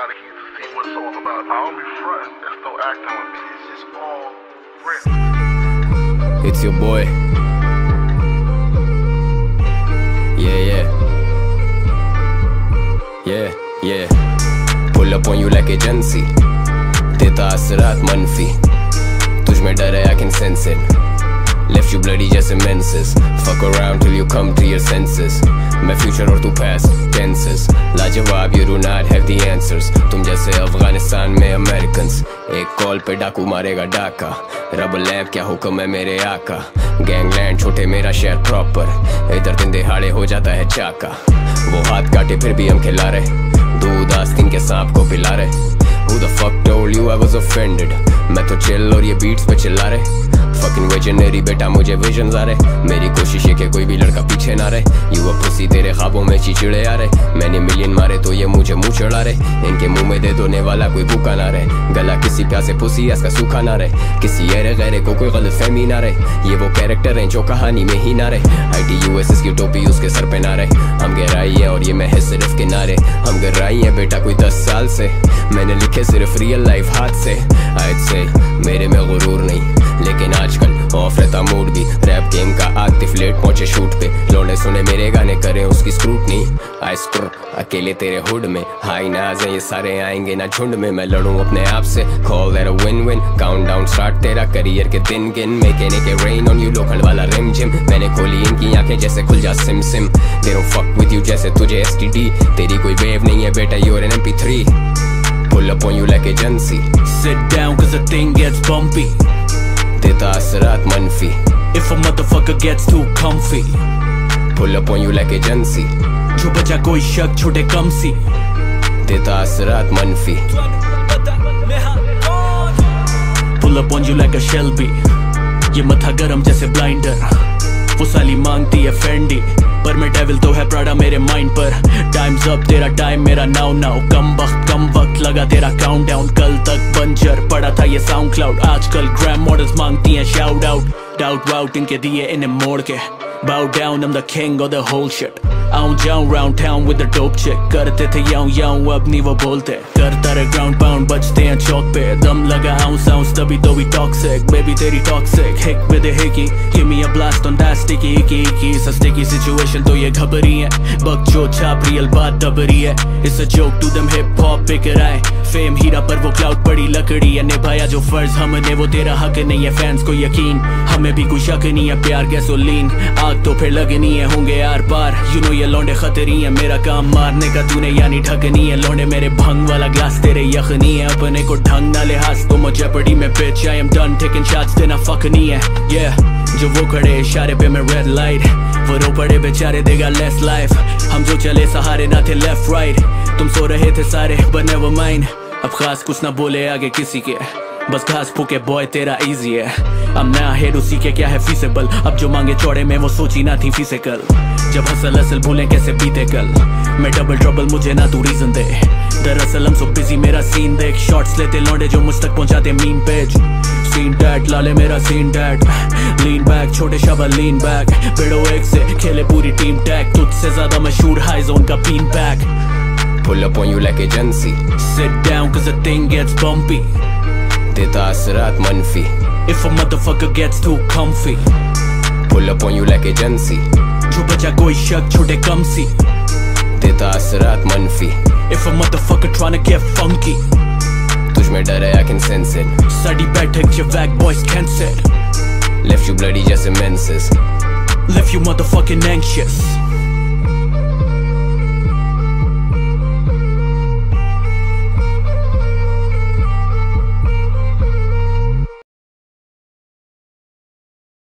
out of here to see what it's all about. I don't be frontin', that's no acting with me. It's just all real. It's your boy. Yeah. Pull up on you like agency. देता असरात मनफी. तुझ में डर है, I can sense it. Left you bloody just menses. Fuck around till you come to your senses. मैं future और तू past tenses. लाजवाब, you do not have the answers. तुम जैसे अफगानिस्तान में Americans. एक कॉल पे डाकू मारेगा डाका. रब लैब क्या हुक्म है मेरे आका. गैंगलैंड छोटे मेरा शहर प्रॉपर. इधर दिन दिहाड़े हो जाता है चाका. वो हाथ काटे फिर भी हम खिला रहे. दूध आस्तीन के सांप को पिला रहे. Who the fuck told you I was offended? मैं तो चिल और ये बीट्स पे चिल्ला रहे. Fucking visionary बेटा मुझे विजन्स आ रहे. मेरी कोशिश है कि कोई भी लड़का पीछे ना रहे. You a pussy तेरे ख्वाबों में चिचिड़े आ रहे. मैंने मिलियन मारे तो ये मुझे मुंह चढ़ा रहे. इनके मुंह में दे दोने वाला कोई भूखा ना रहे. गला किसी प्यासे पुसी इसका सूखा ना रहे. किसी ऐरे गैरे को कोई गलतफहमी ना रहे. ये वो कैरेक्टर हैं जो कहानी में ही ना रहे. ITUSS की टोपी उसके सर पे ना रहे. हम गहराई है और ये मैं है सिर्फ किनारे. हम गहराई है बेटा कोई 10 साल से. मैंने लिखे सिर्फ रियल लाइफ हाथ से. I'd say मेरे में गुरूर नहीं, लेकिन आजकल ऑफ रहता मूड भी. रैप गेम का आतिफ लेट पहुंचे शूट पे. लौंडे सुने मेरे गाने करें उसकी स्क्रूटनी. आई स्क्रू अकेले तेरे हुड में. हाई नाज है ये सारे आएंगे ना झुंड में. मैं लड़ूं अपने आप से. Call that a win win. Count down start तेरा करियर के दिन गिन. मेकेने के रेन ऑन यू लोखंड वाला रिम जिम. मैंने खोली इनकी आंखें जैसे खुल जा सिम सिम. They don't fuck with you जैसे तुझे STD. तेरी कोई वेव नहीं है बेटा, you are an MP3. Pull up on you like agency. Sit down cause the thing gets bumpy. देता असरात मनफी. If a motherfucker gets too comfy. Pull up on you like agency. जो बचा कोई शक छोटे कम सी. देता असरात मनफी. Pull up on you like a Shelby. ये मथा गरम जैसे ब्लाइंडर. वो साली मांगती है फेंडी, पर मैं डेविल तो है प्राडा मेरे माइंड पर. टाइम्स अप तेरा टाइम मेरा नाउ नाउ. कम वक्त लगा तेरा काउंटडाउन. कल तक बंजर पड़ा था ये साउंड क्लाउड. आजकल ग्रैम मॉडल्स मांगती हैं शाउट आउट. डाउट वाउट इनके दिए इन्हें मोड़ के. Bow down, I'm the king of the whole shit. आऊं जाऊं round town with the dope chick. करते थे याऊं अब नहीं वो बोलते. करता रहे ground pound बजते हैं चौक पे. दम लगा ounce तभी तो भी toxic. Baby तेरी toxic. Hick with a hickey. Give me a blast on that sticky icky. सा sticky situation तो ये घबरी है. बकचो छाप real बात दबरी है. It's a joke to them hip hop बिक रहा है. फेम हीरा पर वो क्लाउड पड़ी लकड़ी है. निभाया जो फर्ज हमने वो तेरा हक नहीं है. फैंस को यकीन हमें भी कोई शक नहीं है. प्यार गैसोलीन आग तो फिर लगनी है. होंगे यार पार यू नो ये लौंडे खतरी है. मेरा काम मारने का तूने यानी ढकनी है. लौंडे मेरे भंग वाला ग्लास तेरे यखनी है. अपने को ढंग ना लिहाज तो मुझे पड़ी में bitch. I am done taking shots देना फक नहीं है. Yeah जो वो खड़े इशारे पे मैं रेड लाइट. वो रो पड़े बेचारे देगा लेस लाइफ. हम जो चले सहारे ना थे लेफ्ट राइट. तुम सो रहे थे सारे but never mind. अब खास कुछ ना बोले आगे किसी के. बस घास फूके बॉय तेरा इजी है. अब नया हेड उसी के क्या है फीसेबल. अब जो मांगे चौड़े में वो सोची ना थी फिजिकल. जब हसल असल भूलें कैसे बीते कल. मैं डबल ट्रबल मुझे ना तू रीजन दे. दरअसल हम सो बिजी मेरा सीन देख. शॉर्ट्स लेते लौंडे जो मुझ तक पहुंचाते मीम पेज. सीन डैट लाले मेरा सीन डैट. लीन बैक छोटे शाबा लीन बैक. बेड़ो एक से खेले पूरी टीम टैग. तुझसे ज्यादा मशहूर हाई जोन का been back. Pull up on you like agency. Sit down cause the thing gets bumpy. देता असरात मनफी. If a motherfucker gets too comfy. Pull up on you like agency. जो बचा कोई शक छोटे कम सी. देता असरात मनफी. If a motherfucker tryna get funky. तुझ में डर है I can sense it. Sari बैठक जो वैग boys can't sit. Left you bloody just menses. Left you motherfucking anxious.